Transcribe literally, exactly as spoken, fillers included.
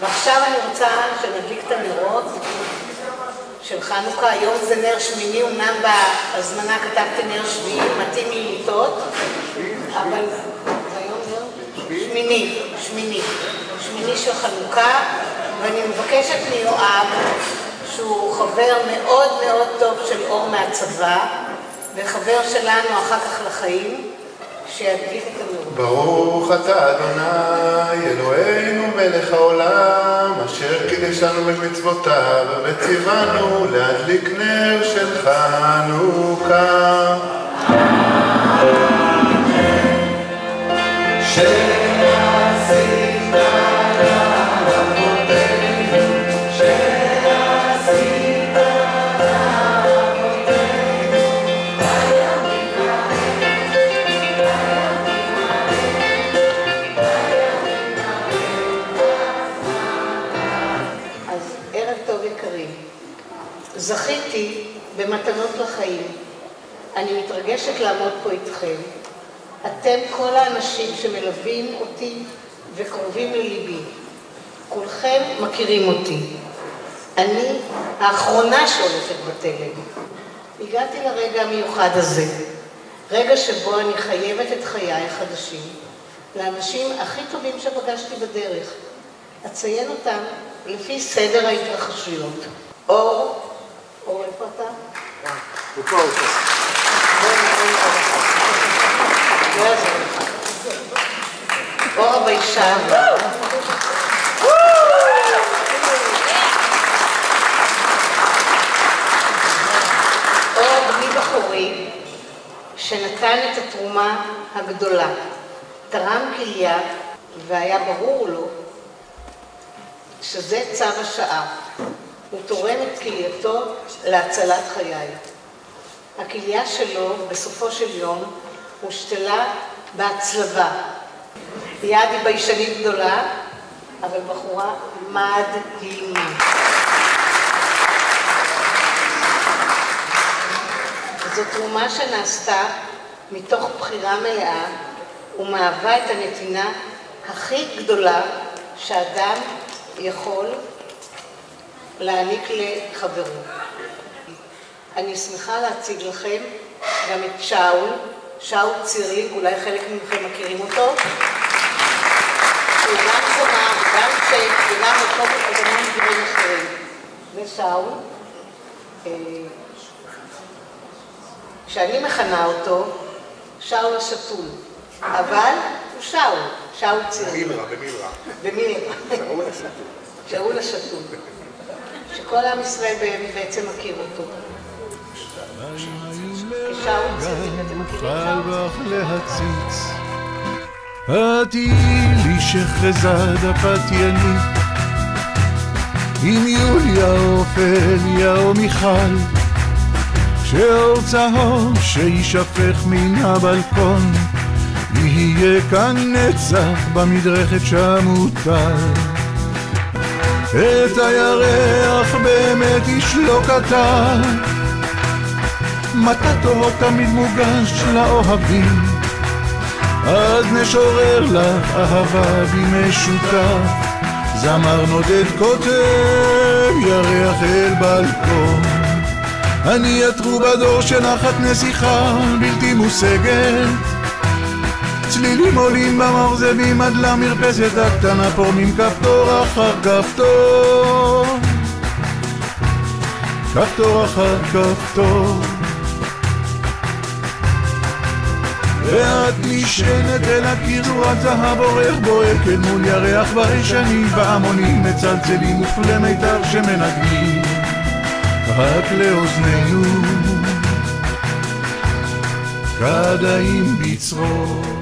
ועכשיו אני רוצה שנדליק את הנרות של חנוכה. היום זה נר שמיני, אמנם בהזמנה כתבתי נר שביעי, מתאים לי מיטות, אבל היום נר שמיני, שמיני, שמיני של חנוכה, ואני מבקשת מיואב, שהוא חבר מאוד מאוד טוב של אור מהצבא, וחבר שלנו אחר כך לחיים, שידליק את הנרות. ברוך אתה אדוני אלוהינו מלך העולם, אשר קידשנו במצוותיו וציוונו להדליק נר של חנוכה. זכיתי במתנות לחיים. אני מתרגשת לעמוד פה איתכם. אתם כל האנשים שמלווים אותי וקרובים לליבי. כולכם מכירים אותי. אני האחרונה שהולכת בתלם. הגעתי לרגע המיוחד הזה. רגע שבו אני חייבת את חיי החדשים לאנשים הכי טובים שפגשתי בדרך. אציין אותם לפי סדר ההתרחשויות. אור, אור, איפה אתה? הוא פה, הוא פה. לא יעזור לך. אור הביישן. אור בני בחורי, שנתן את התרומה הגדולה. תרם כליה, והיה ברור לו שזה צו השעה. הוא תורם את כלייתו להצלת חיי. הכליה שלו בסופו של יום הושתלה בהצלבה. יד היא ביישנית גדולה, אבל בחורה מדהימה. זו תרומה שנעשתה מתוך בחירה מלאה ומהווה את הנתינה הכי גדולה שאדם יכול להעניק לחברו. אני שמחה להציג לכם גם את שאול, שאול צירלינג, אולי חלק מכם מכירים אותו. הוא גם זמר, גם צ'ק, וגם מקום אדמים דברים אחרים. ושאול, שאני מכנה אותו, שאול השתול, אבל הוא שאול, שאול צירלינג. במילרה, במילרה. במילרה. שאול השתול. שאול השתול. שכל עם ישראל בעצם מכיר אותו. כשאול צירלינג, אתם מכירים להציץ עדי לי שחזה דפתיינית עם יוליה או פליה או מיכל שאור צהוב שישפך מן הבלקון יהיה כאן נצח במדרכת שמותר את הירח באמת איש לא קטן מתתו תמיד מוגש לאוהבים אז נשורר לך אהבה במשותף זמר נודד כותב ירח אל בלקון אני הטרובדור שנחת נסיכה בלתי מושגת צלילים עולים במרזבים עד למרפסת הקטנה פורמים כפתור אחר כפתור כפתור אחר כפתור ואת נשענת אל הקיר ואת זהב עורך בועק אל מול ירח ביישנים והמונים מצלצלים וכלי מיתר שמנגנים רק לאוזנינו כדאים בצרור